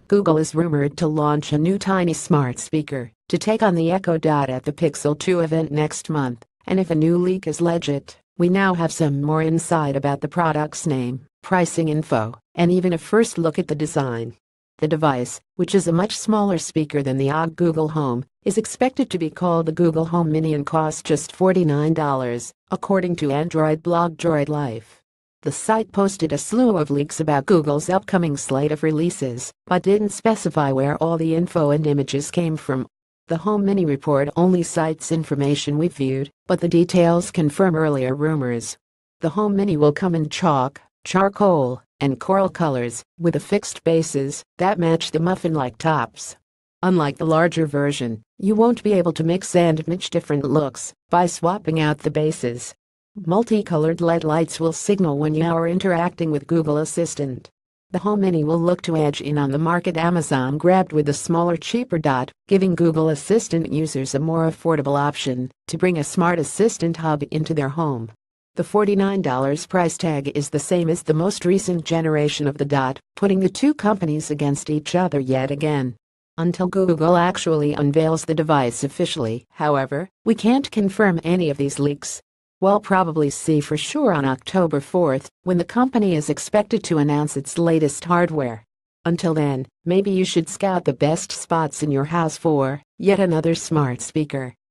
Google is rumored to launch a new tiny smart speaker to take on the Echo Dot at the Pixel 2 event next month, and if a new leak is legit, we now have some more insight about the product's name, pricing info, and even a first look at the design. The device, which is a much smaller speaker than the OG Google Home, is expected to be called the Google Home Mini and cost just $49, according to Android blog Droid Life. The site posted a slew of leaks about Google's upcoming slate of releases, but didn't specify where all the info and images came from. The Home Mini report only cites information we viewed, but the details confirm earlier rumors. The Home Mini will come in chalk, charcoal, and coral colors, with affixed bases that match the muffin-like tops. Unlike the larger version, you won't be able to mix and match different looks by swapping out the bases. Multicolored LED lights will signal when you are interacting with Google Assistant. The Home Mini will look to edge in on the market Amazon grabbed with the smaller, cheaper Dot, giving Google Assistant users a more affordable option to bring a smart assistant hub into their home. The $49 price tag is the same as the most recent generation of the Dot, putting the two companies against each other yet again. Until Google actually unveils the device officially, however, we can't confirm any of these leaks. We'll probably see for sure on October 4th, when the company is expected to announce its latest hardware. Until then, maybe you should scout the best spots in your house for yet another smart speaker.